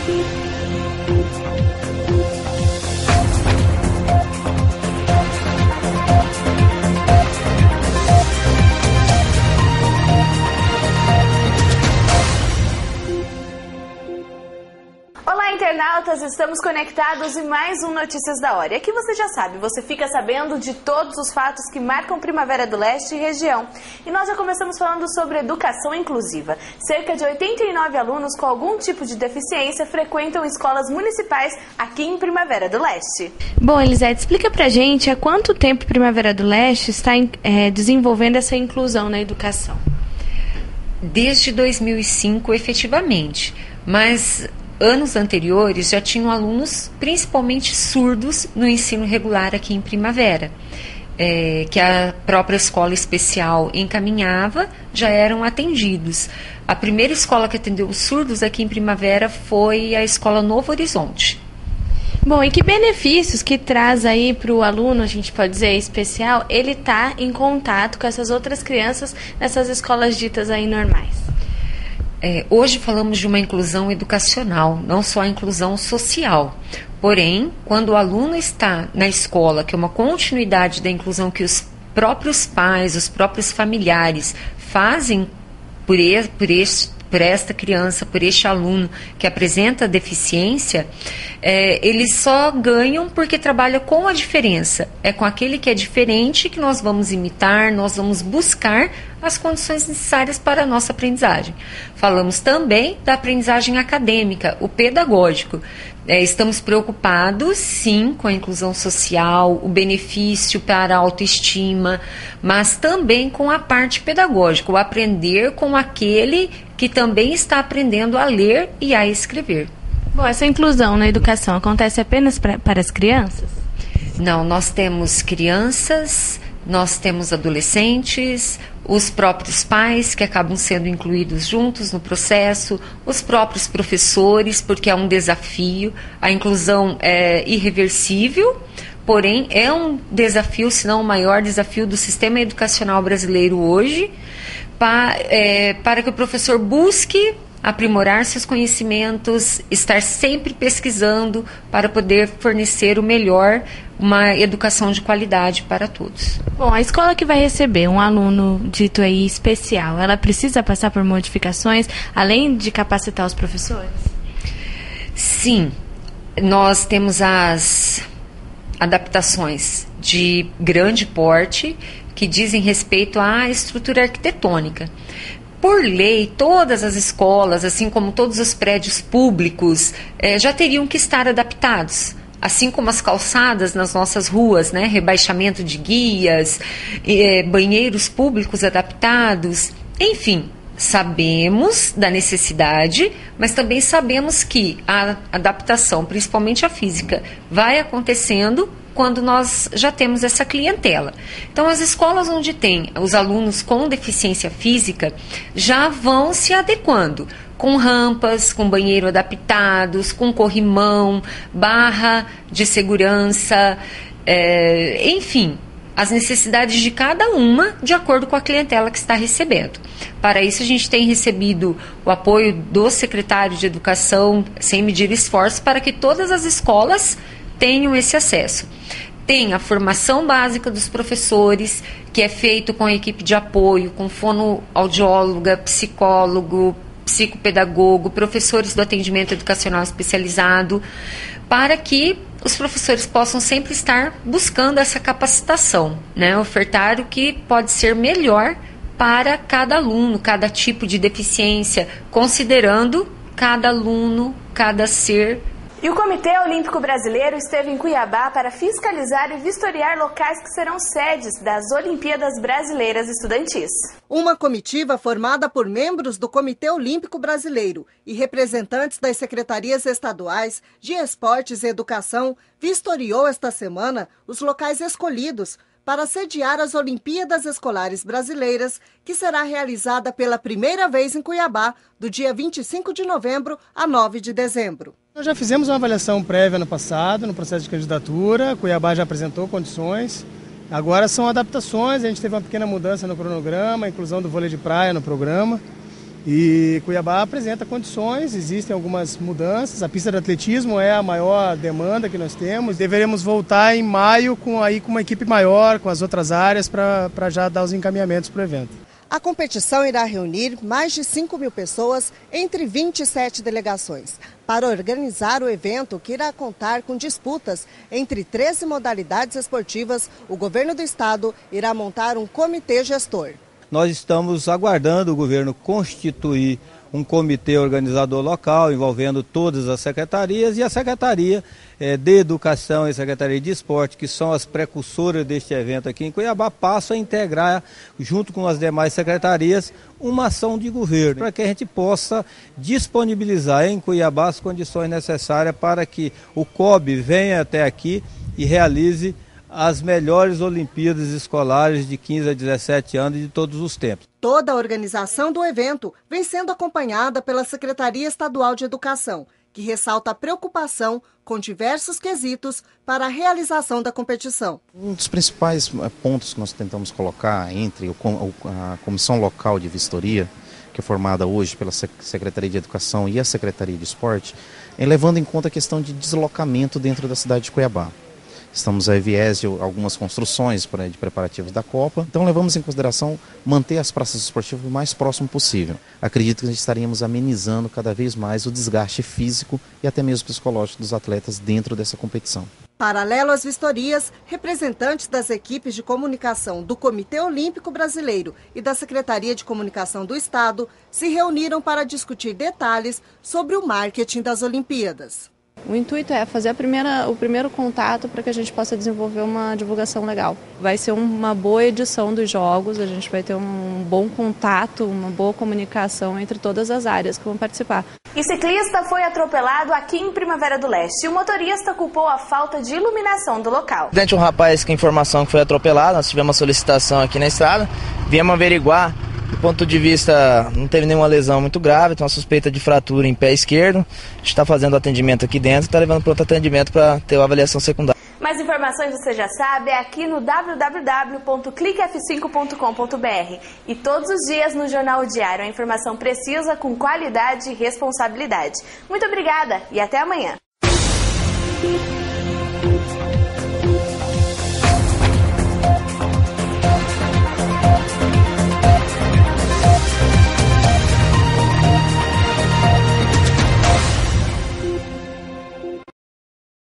Internautas, estamos conectados em mais um Notícias da Hora. E aqui você já sabe, você fica sabendo de todos os fatos que marcam Primavera do Leste e região. E nós já começamos falando sobre educação inclusiva. Cerca de 89 alunos com algum tipo de deficiência frequentam escolas municipais aqui em Primavera do Leste. Bom, Elisete, explica pra gente há quanto tempo Primavera do Leste está desenvolvendo essa inclusão na educação. Desde 2005, efetivamente, mas anos anteriores já tinham alunos, principalmente surdos, no ensino regular aqui em Primavera, que a própria escola especial encaminhava, já eram atendidos. A primeira escola que atendeu os surdos aqui em Primavera foi a Escola Novo Horizonte. Bom, e que benefícios que traz aí para o aluno, a gente pode dizer, especial, ele tá em contato com essas outras crianças nessas escolas ditas aí normais? Hoje falamos de uma inclusão educacional, não só a inclusão social. Porém, quando o aluno está na escola, que é uma continuidade da inclusão que os próprios pais, os próprios familiares fazem por esta criança, por este aluno que apresenta deficiência, eles só ganham porque trabalha com a diferença. É com aquele que é diferente que nós vamos imitar, nós vamos buscar as condições necessárias para a nossa aprendizagem. Falamos também da aprendizagem acadêmica, o pedagógico. Estamos preocupados, sim, com a inclusão social, o benefício para a autoestima, mas também com a parte pedagógica, o aprender com aquele que também está aprendendo a ler e a escrever. Bom, essa inclusão na educação acontece apenas para as crianças? Não, nós temos crianças, nós temos adolescentes, os próprios pais que acabam sendo incluídos juntos no processo, os próprios professores, porque é um desafio. A inclusão é irreversível, porém é um desafio, se não o maior desafio do sistema educacional brasileiro hoje, para que o professor busque aprimorar seus conhecimentos, estar sempre pesquisando para poder fornecer o melhor, uma educação de qualidade para todos. Bom, a escola que vai receber um aluno dito aí especial, ela precisa passar por modificações, além de capacitar os professores? Sim, nós temos as adaptações de grande porte que dizem respeito à estrutura arquitetônica. Por lei, todas as escolas, assim como todos os prédios públicos, já teriam que estar adaptados. Assim como as calçadas nas nossas ruas, né? Rebaixamento de guias, banheiros públicos adaptados, enfim, sabemos da necessidade, mas também sabemos que a adaptação, principalmente a física, vai acontecendo quando nós já temos essa clientela. Então, as escolas onde tem os alunos com deficiência física já vão se adequando, com rampas, com banheiro adaptados, com corrimão, barra de segurança, enfim, as necessidades de cada uma de acordo com a clientela que está recebendo. Para isso, a gente tem recebido o apoio do secretário de Educação, sem medir esforço, para que todas as escolas tenham esse acesso. Tem a formação básica dos professores, que é feito com a equipe de apoio, com fonoaudióloga, psicólogo, psicopedagogo, professores do atendimento educacional especializado, para que os professores possam sempre estar buscando essa capacitação, né? Ofertar o que pode ser melhor para cada aluno, cada tipo de deficiência, considerando cada aluno, cada ser. E o Comitê Olímpico Brasileiro esteve em Cuiabá para fiscalizar e vistoriar locais que serão sedes das Olimpíadas Brasileiras Estudantis. Uma comitiva formada por membros do Comitê Olímpico Brasileiro e representantes das secretarias estaduais de Esportes e Educação vistoriou esta semana os locais escolhidos para sediar as Olimpíadas Escolares Brasileiras, que será realizada pela primeira vez em Cuiabá, do dia 25 de novembro a 9 de dezembro. Nós já fizemos uma avaliação prévia no passado, no processo de candidatura, Cuiabá já apresentou condições, agora são adaptações, a gente teve uma pequena mudança no cronograma, a inclusão do vôlei de praia no programa, E Cuiabá apresenta condições, existem algumas mudanças. A pista de atletismo é a maior demanda que nós temos. Deveremos voltar em maio com uma equipe maior, com as outras áreas, para já dar os encaminhamentos para o evento. A competição irá reunir mais de 5.000 pessoas entre 27 delegações. Para organizar o evento, que irá contar com disputas entre 13 modalidades esportivas, o governo do estado irá montar um comitê gestor. Nós estamos aguardando o governo constituir um comitê organizador local, envolvendo todas as secretarias, e a Secretaria de Educação e a Secretaria de Esporte, que são as precursoras deste evento aqui em Cuiabá, passam a integrar, junto com as demais secretarias, uma ação de governo, para que a gente possa disponibilizar em Cuiabá as condições necessárias para que o COB venha até aqui e realize as melhores Olimpíadas escolares de 15 a 17 anos de todos os tempos. Toda a organização do evento vem sendo acompanhada pela Secretaria Estadual de Educação, que ressalta a preocupação com diversos quesitos para a realização da competição. Um dos principais pontos que nós tentamos colocar entre a Comissão Local de Vistoria, que é formada hoje pela Secretaria de Educação e a Secretaria de Esporte, é levando em conta a questão de deslocamento dentro da cidade de Cuiabá. Estamos a viés de algumas construções de preparativos da Copa, então levamos em consideração manter as praças esportivas o mais próximo possível. Acredito que estaríamos amenizando cada vez mais o desgaste físico e até mesmo psicológico dos atletas dentro dessa competição. Paralelo às vistorias, representantes das equipes de comunicação do Comitê Olímpico Brasileiro e da Secretaria de Comunicação do Estado se reuniram para discutir detalhes sobre o marketing das Olimpíadas. O intuito é fazer o primeiro contato para que a gente possa desenvolver uma divulgação legal. Vai ser uma boa edição dos jogos, a gente vai ter um bom contato, uma boa comunicação entre todas as áreas que vão participar. E ciclista foi atropelado aqui em Primavera do Leste. O motorista culpou a falta de iluminação do local. Dentro de um rapaz com informação que foi atropelado, nós tivemos uma solicitação aqui na estrada, viemos averiguar. Do ponto de vista, não teve nenhuma lesão muito grave, tem uma suspeita de fratura em pé esquerdo. A gente está fazendo atendimento aqui dentro, está levando para outro atendimento para ter uma avaliação secundária. Mais informações você já sabe, é aqui no www.cliquef5.com.br e todos os dias no Jornal Diário, a informação precisa, com qualidade e responsabilidade. Muito obrigada e até amanhã.